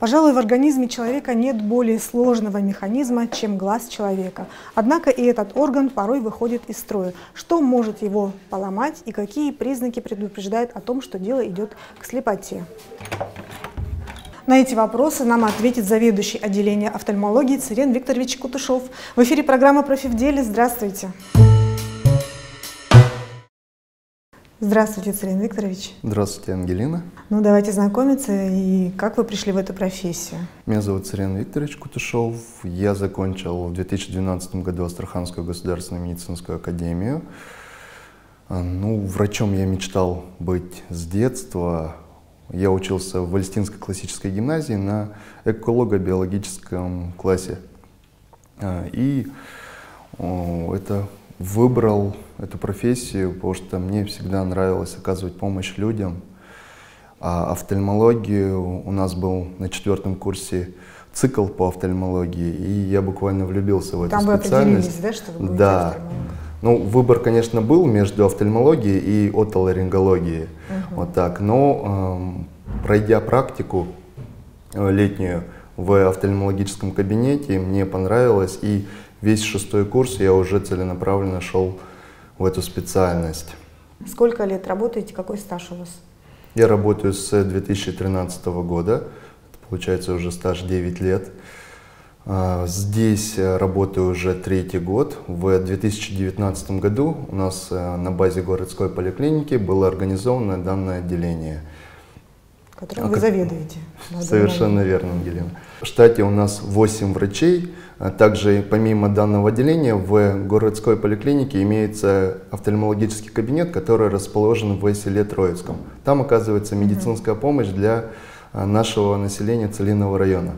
Пожалуй, в организме человека нет более сложного механизма, чем глаз человека. Однако и этот орган порой выходит из строя. Что может его поломать и какие признаки предупреждают о том, что дело идет к слепоте? На эти вопросы нам ответит заведующий отделения офтальмологии Цырен Викторович Кутышов. В эфире программа «Профи в деле». Здравствуйте. Здравствуйте, Цырен Викторович. Здравствуйте, Ангелина. Ну, давайте знакомиться. И как вы пришли в эту профессию? Меня зовут Цырен Викторович Кутышов. Я закончил в 2012 году Астраханскую государственную медицинскую академию. Врачом я мечтал быть с детства. Я учился в Эльстинской классической гимназии на эколого-биологическом классе. Выбрал эту профессию, потому что мне всегда нравилось оказывать помощь людям. А офтальмологию у нас был на 4-м курсе цикл по офтальмологии, и я буквально влюбился в эту специальность. Там вы определились, да, что вы будете офтальмологом? Выбор, конечно, был между офтальмологией и отоларингологией, вот так. Но пройдя практику летнюю в офтальмологическом кабинете, мне понравилось, и весь 6-й курс я уже целенаправленно шел в эту специальность. Сколько лет работаете, какой стаж у вас? Я работаю с 2013 года, это получается уже стаж 9 лет. Здесь работаю уже 3-й год. В 2019 году у нас на базе городской поликлиники было организовано данное отделение. Которым вы заведуете. Совершенно верно, Ангелина. В штате у нас 8 врачей. Также помимо данного отделения в городской поликлинике имеется офтальмологический кабинет, который расположен в селе Троицком. Там оказывается медицинская помощь для нашего населения Целинного района.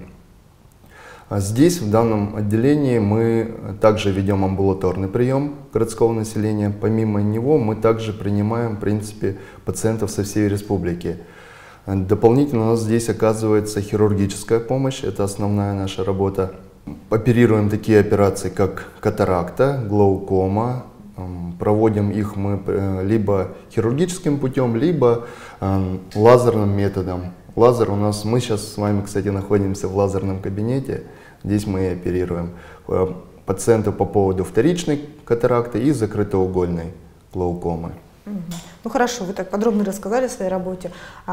Здесь, в данном отделении, мы также ведем амбулаторный прием городского населения. Помимо него мы также принимаем, в принципе, пациентов со всей республики. Дополнительно у нас здесь оказывается хирургическая помощь, это основная наша работа. Оперируем такие операции, как катаракта, глаукома. Проводим их мы либо хирургическим путем, либо лазерным методом. Лазер у нас, мы сейчас с вами, кстати, находимся в лазерном кабинете, здесь мы и оперируем пациентов по поводу вторичной катаракты и закрытоугольной глаукомы. Ну хорошо, вы так подробно рассказали о своей работе.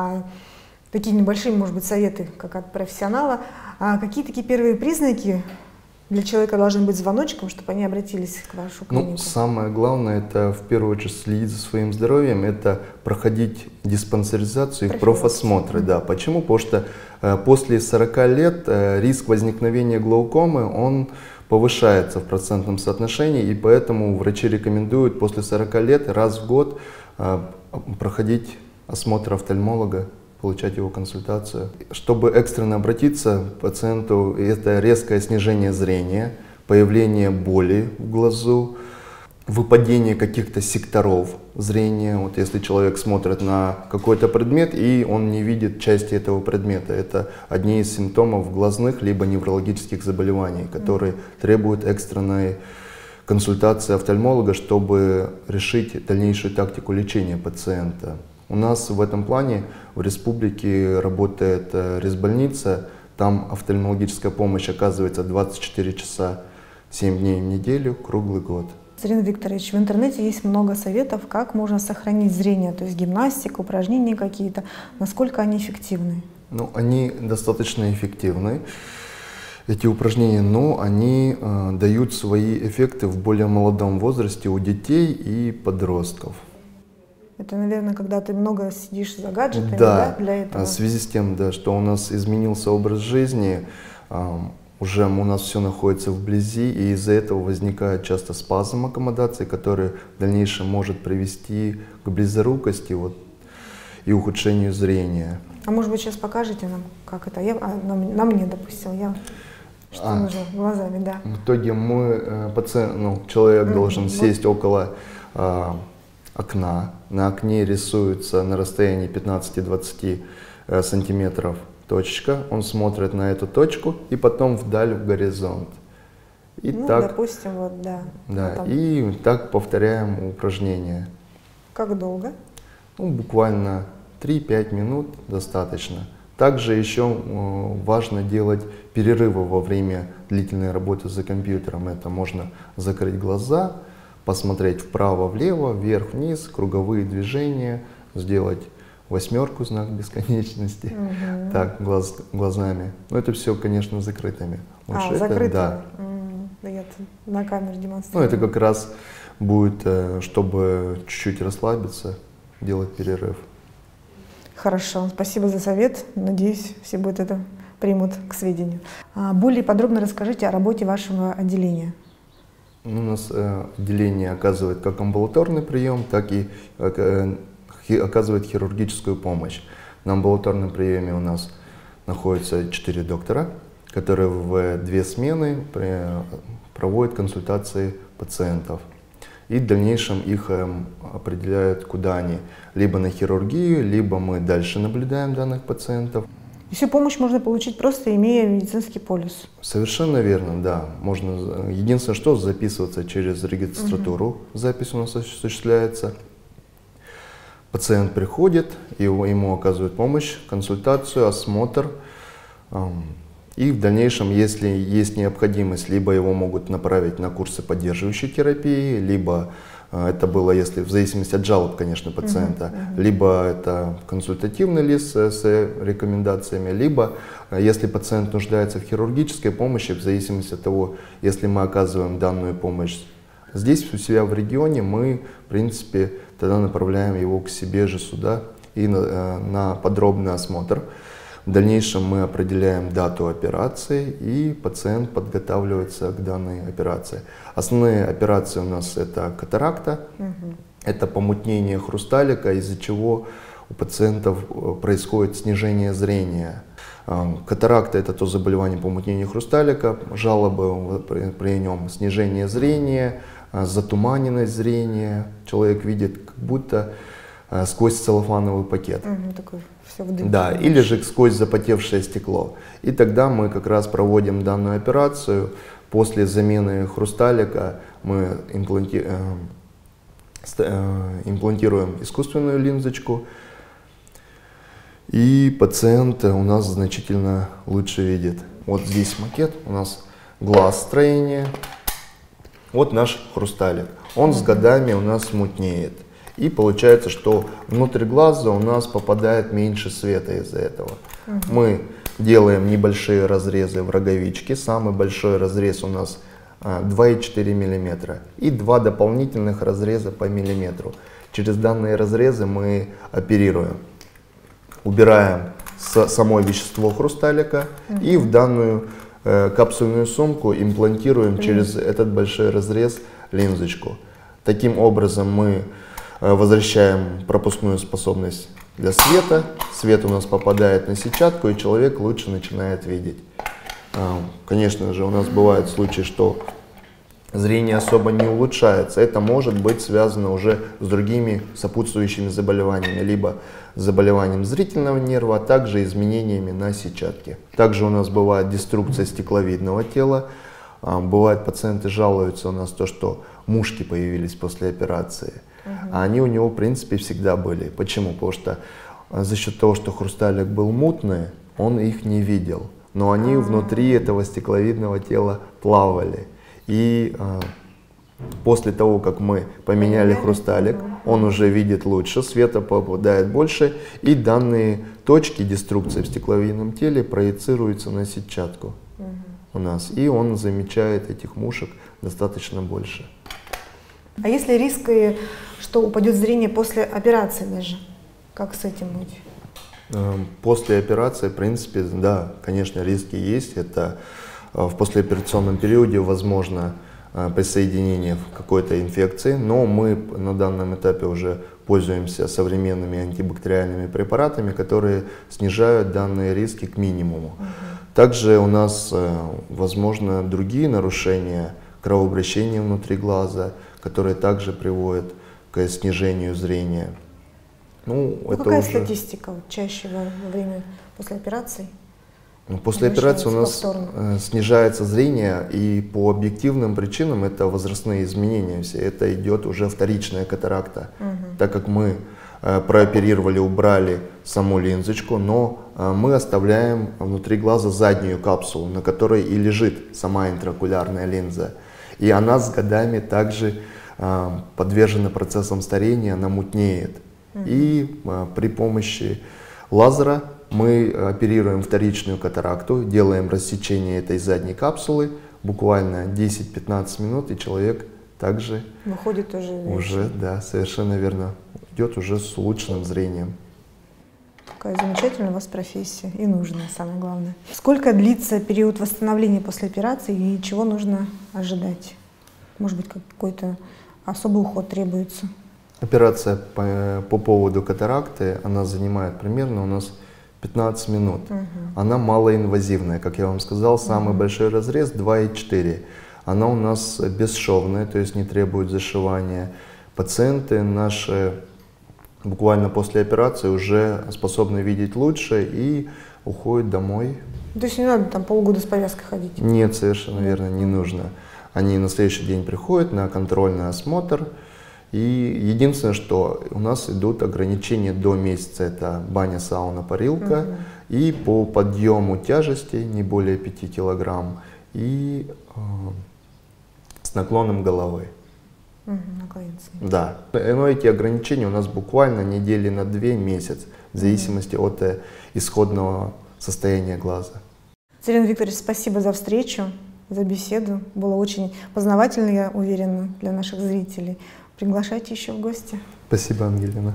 Такие небольшие, может быть, советы, как от профессионала. Какие такие первые признаки для человека должны быть звоночком, чтобы они обратились к вашему клинику? Самое главное, это в первую очередь следить за своим здоровьем, это проходить диспансеризацию и профосмотры. Да. Почему? Потому что после 40 лет риск возникновения глаукомы, он повышается в процентном соотношении, и поэтому врачи рекомендуют после 40 лет раз в год проходить осмотр офтальмолога, получать его консультацию. Чтобы экстренно обратиться к пациенту, это резкое снижение зрения, появление боли в глазу, выпадение каких-то секторов зрения. Вот если человек смотрит на какой-то предмет и он не видит части этого предмета, это одни из симптомов глазных либо неврологических заболеваний, которые требуют экстренной консультации офтальмолога, чтобы решить дальнейшую тактику лечения пациента. У нас в этом плане в республике работает резбольница, там офтальмологическая помощь оказывается 24 часа 7 дней в неделю, круглый год. Цырен Викторович, в интернете есть много советов, как можно сохранить зрение, то есть гимнастика, упражнения какие-то. Насколько они эффективны? Они достаточно эффективны, эти упражнения, но они дают свои эффекты в более молодом возрасте у детей и подростков. Это, наверное, когда ты много сидишь за гаджетами, да, для этого? В связи с тем, что у нас изменился образ жизни, уже у нас все находится вблизи, и из-за этого возникает часто спазм аккомодации, который в дальнейшем может привести к близорукости и ухудшению зрения. А может быть, сейчас покажете нам, как это? На мне, допустим, что нужно глазами, да. В итоге человек должен сесть около окна. На окне рисуется на расстоянии 15-20 сантиметров точка. Он смотрит на эту точку и потом вдаль в горизонт. И допустим, и так повторяем упражнение. Как долго? Буквально 3-5 минут достаточно. Также еще важно делать перерывы во время длительной работы за компьютером. Это можно закрыть глаза, посмотреть вправо-влево, вверх-вниз, круговые движения, сделать восьмерку, знак бесконечности, так, глазами. Но это все, конечно, закрытыми. Лучше закрытыми? Да. Да, я на камеру демонстрирую. Ну, это как раз будет, чтобы чуть-чуть расслабиться, делать перерыв. Хорошо, спасибо за совет. Надеюсь, все будут это примут к сведению. Более подробно расскажите о работе вашего отделения. У нас отделение оказывает как амбулаторный прием, так и оказывает хирургическую помощь. На амбулаторном приеме у нас находится 4 доктора, которые в 2 смены проводят консультации пациентов. И в дальнейшем их определяют, куда они. Либо на хирургию, либо мы дальше наблюдаем данных пациентов. И всю помощь можно получить, просто имея медицинский полис? Совершенно верно, да. Можно, единственное, что записываться через регистратуру. Запись у нас осуществляется. Пациент приходит, ему оказывают помощь, консультацию, осмотр. И в дальнейшем, если есть необходимость, либо его могут направить на курсы поддерживающей терапии, либо это было, если в зависимости от жалоб, конечно, пациента, либо это консультативный лист с рекомендациями, либо если пациент нуждается в хирургической помощи, в зависимости от того, если мы оказываем данную помощь здесь, у себя в регионе, мы, в принципе, тогда направляем его к себе же сюда и на подробный осмотр. В дальнейшем мы определяем дату операции, и пациент подготавливается к данной операции. Основные операции у нас это катаракта, это помутнение хрусталика, из-за чего у пациентов происходит снижение зрения. Катаракта — это то заболевание помутнения хрусталика, жалобы при нем снижение зрения, затуманенность зрения, человек видит как будто сквозь целлофановый пакет. Такой, все в дымке. Да, или же сквозь запотевшее стекло. И тогда мы как раз проводим данную операцию. После замены хрусталика мы имплантируем искусственную линзочку, и пациент у нас значительно лучше видит. Вот здесь макет, у нас глаз строение, вот наш хрусталик. Он с годами у нас мутнеет. И получается, что внутрь глаза у нас попадает меньше света из-за этого. Мы делаем небольшие разрезы в роговичке. Самый большой разрез у нас 2,4 мм. И 2 дополнительных разреза по миллиметру. Через данные разрезы мы оперируем. Убираем само вещество хрусталика и в данную капсульную сумку имплантируем через этот большой разрез линзочку. Таким образом мы возвращаем пропускную способность для света. Свет у нас попадает на сетчатку, и человек лучше начинает видеть. Конечно же, у нас бывают случаи, что зрение особо не улучшается. Это может быть связано уже с другими сопутствующими заболеваниями, либо заболеванием зрительного нерва, а также изменениями на сетчатке. Также у нас бывает деструкция стекловидного тела. Бывает, пациенты жалуются у нас то, что мушки появились после операции. А они у него, в принципе, всегда были. Почему? Потому что за счет того, что хрусталик был мутный, он их не видел. Но они внутри этого стекловидного тела плавали. И после того, как мы поменяли хрусталик, он уже видит лучше, света попадает больше, и данные точки деструкции в стекловидном теле проецируются на сетчатку у нас. И он замечает этих мушек достаточно больше. А если риск, что упадет зрение после операции даже? Как с этим быть? После операции, в принципе, да, конечно, риски есть. Это в послеоперационном периоде возможно присоединение какой-то инфекции, но мы на данном этапе уже пользуемся современными антибактериальными препаратами, которые снижают данные риски к минимуму. Также у нас возможно другие нарушения кровообращения внутри глаза, которые также приводят к снижению зрения. Какая статистика чаще во время после операции? После операции у нас снижается зрение, и по объективным причинам это возрастные изменения все. Это идет уже вторичная катаракта, так как мы прооперировали, убрали саму линзочку, но мы оставляем внутри глаза заднюю капсулу, на которой и лежит сама интраокулярная линза. И она с годами также подвержена процессам старения, она мутнеет. И при помощи лазера мы оперируем вторичную катаракту, делаем рассечение этой задней капсулы, буквально 10-15 минут, и человек также выходит уже, да, совершенно верно, идет уже с улучшенным зрением. Какая замечательная у вас профессия и нужная, самое главное. Сколько длится период восстановления после операции и чего нужно ожидать? Может быть, какой-то особый уход требуется? Операция по поводу катаракты, она занимает примерно у нас 15 минут. Она малоинвазивная, как я вам сказал, самый большой разрез 2,4. Она у нас бесшовная, то есть не требует зашивания. Пациенты наши буквально после операции уже способны видеть лучше и уходят домой. То есть не надо там полгода с повязкой ходить? Нет, совершенно верно, не нужно. Они на следующий день приходят на контрольный осмотр. И единственное, что у нас идут ограничения до месяца, это баня, сауна, парилка, и по подъему тяжести не более 5 килограмм, и с наклоном головы. Да, но эти ограничения у нас буквально недели на 2 месяца, в зависимости от исходного состояния глаза. Царин Викторович, спасибо за встречу, за беседу. Было очень познавательно, я уверена, для наших зрителей. Приглашайте еще в гости. Спасибо, Ангелина.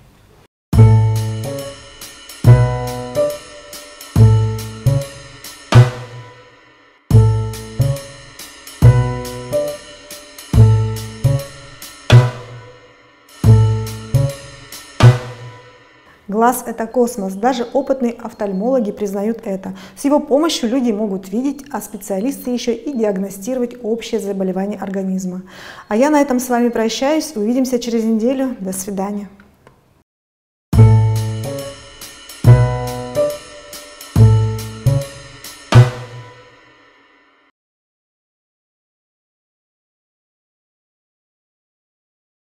Глаз – это космос. Даже опытные офтальмологи признают это. С его помощью люди могут видеть, а специалисты еще и диагностировать общие заболевания организма. А я на этом с вами прощаюсь. Увидимся через неделю. До свидания.